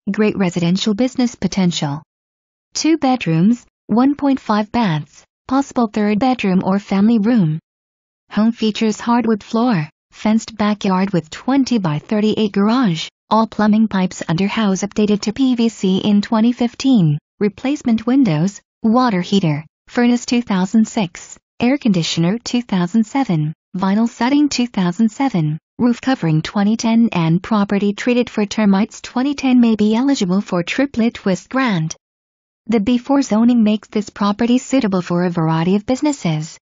Great residential business potential. 2 bedrooms, 1.5 baths, possible 3rd bedroom or family room. Home features hardwood floor, fenced backyard with 20 by 38 garage, all plumbing pipes under house updated to PVC in 2015, replacement windows, water heater, furnace 2006, air conditioner 2007, vinyl siding 2007, roof covering 2010 and property treated for termites 2010 may be eligible for triplet twist grant. The B4 zoning makes this property suitable for a variety of businesses,